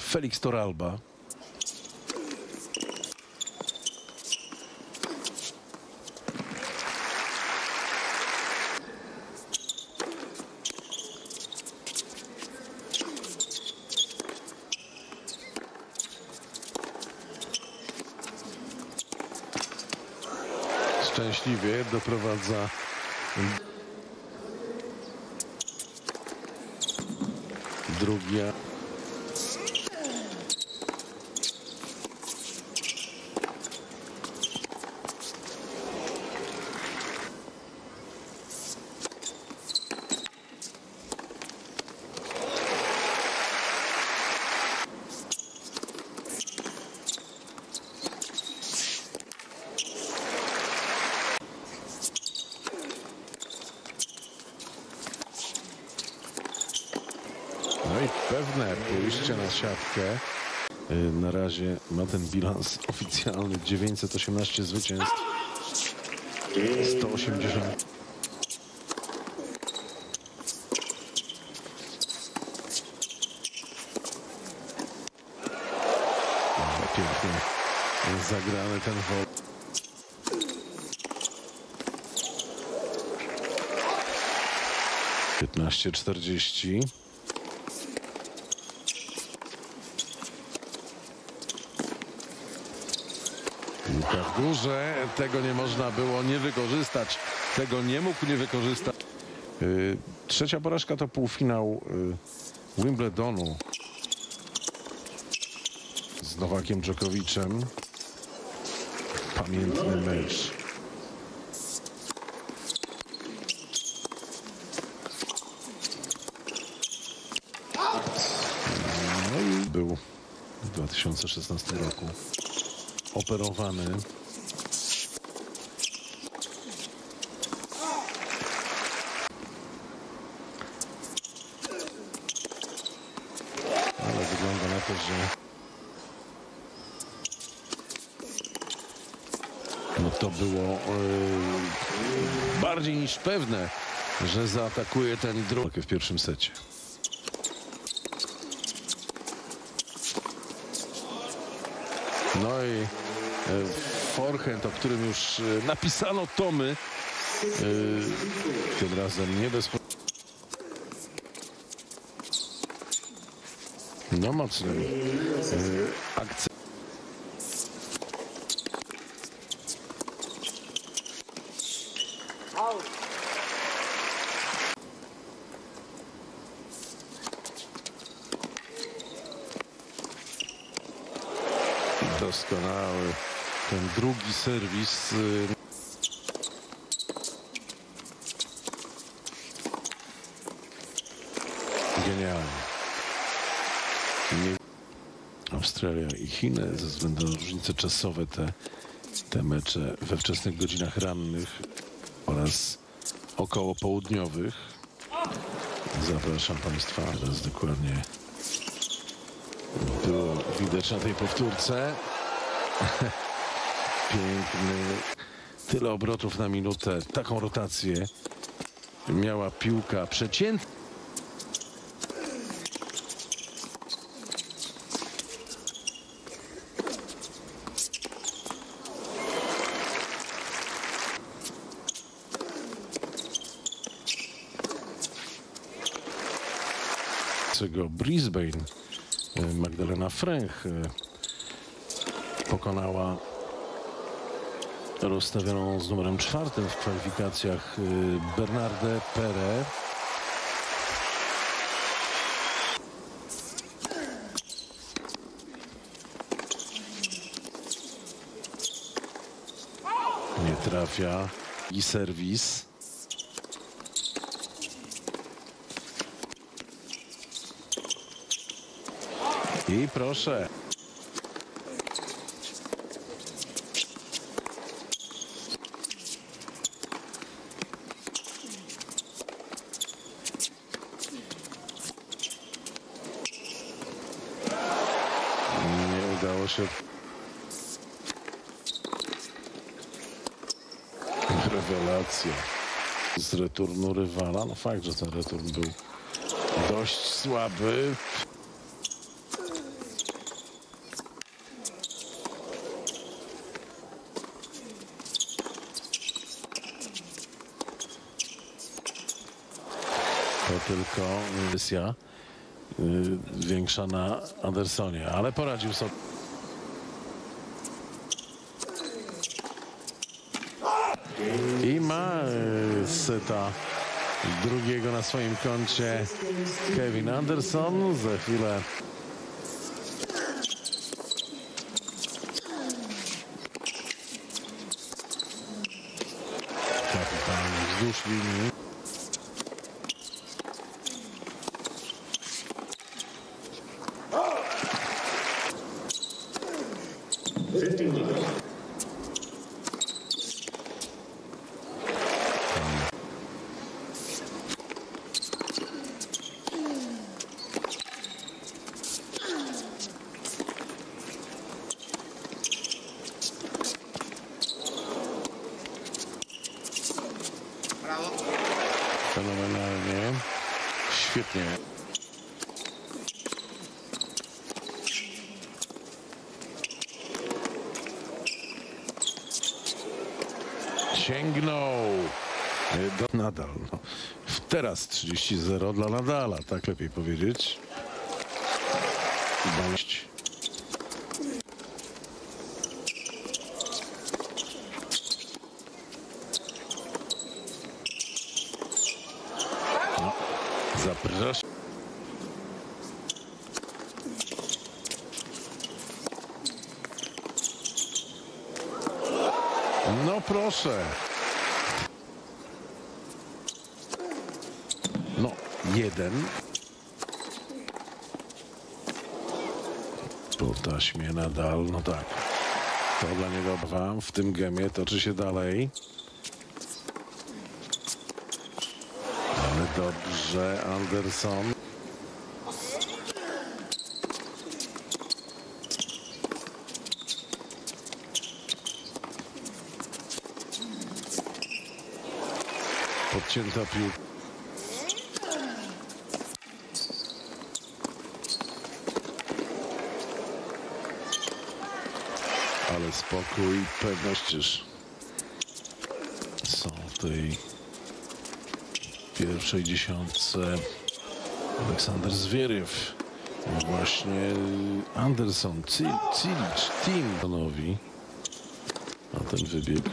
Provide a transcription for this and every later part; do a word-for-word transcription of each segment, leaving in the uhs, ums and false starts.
Felix Torralba. Szczęśliwie doprowadza drugia. No i pewne pójście na siatkę. Na razie ma ten bilans oficjalny dziewięćset osiemnaście zwycięstw, sto osiemdziesiąt. No, pięknie zagrany ten wol. piętnaście czterdzieści. Piłka w górze, tego nie można było nie wykorzystać, tego nie mógł nie wykorzystać. Yy, trzecia porażka to półfinał yy, Wimbledonu z Nowakiem Dżokowiczem. Pamiętny mecz. No i był w dwa tysiące szesnastym roku operowany. Ale wygląda na to, że no to było yy, bardziej niż pewne, że zaatakuje ten drugi w pierwszym secie. No i forehand, o którym już napisano tomy, tym razem nie bez... No mocny akcent. Doskonały ten drugi serwis. Genialny. Nie... Australia i Chiny, ze względu na różnice czasowe, te, te mecze we wczesnych godzinach rannych oraz około południowych. Zapraszam Państwa, teraz dokładnie było widać na tej powtórce. Piękny. Tyle obrotów na minutę. Taką rotację miała piłka przeciętna. Brisbane Magdalena Fręch pokonała rozstawioną z numerem czwartym w kwalifikacjach Bernardę Pere. Nie trafia i serwis. I proszę. Nie udało się. Rewelacja z returnu rywala. No fakt, że ten return był dość słaby. tylko wersja y, większa na Andersonie, ale poradził sobie. I ma y, seta drugiego na swoim koncie Kevin Anderson. Za chwilę kapitalnie wzdłuż linii. Fenomenalnie. Świetnie. Sięgnął. Do Nadal. No. Teraz trzydzieści zero dla Nadala, tak lepiej powiedzieć. Bądź. No. Zapraszam. No proszę. No, jeden. Po taśmie Nadal, no tak. To dla niego dwa. W tym gemie toczy się dalej. Ale dobrze, Anderson. Podcięta piłka. Ale spokój, pewność, iż są w tej pierwszej dziesiątce Aleksander Zwieriew, właśnie Anderson, Cilic, Tim Tonowi, a ten wybieg.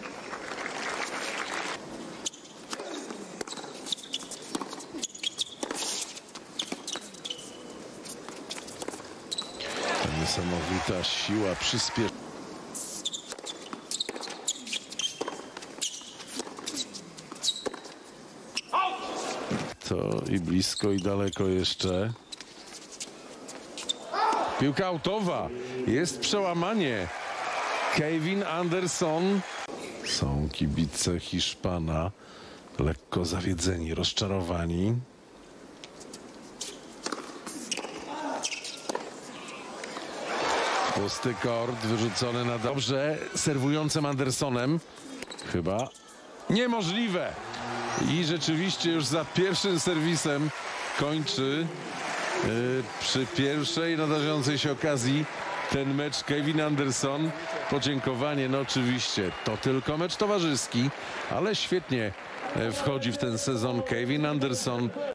Ta niesamowita siła przyspieszenia. To i blisko, i daleko jeszcze. Piłka autowa. Jest przełamanie. Kevin Anderson. Są kibice Hiszpana lekko zawiedzeni, rozczarowani. Pusty kort wyrzucony na dobrze serwującym Andersonem. Chyba niemożliwe. I rzeczywiście już za pierwszym serwisem kończy yy, przy pierwszej nadarzającej się okazji ten mecz Kevin Anderson. Podziękowanie, no oczywiście to tylko mecz towarzyski, ale świetnie wchodzi w ten sezon Kevin Anderson.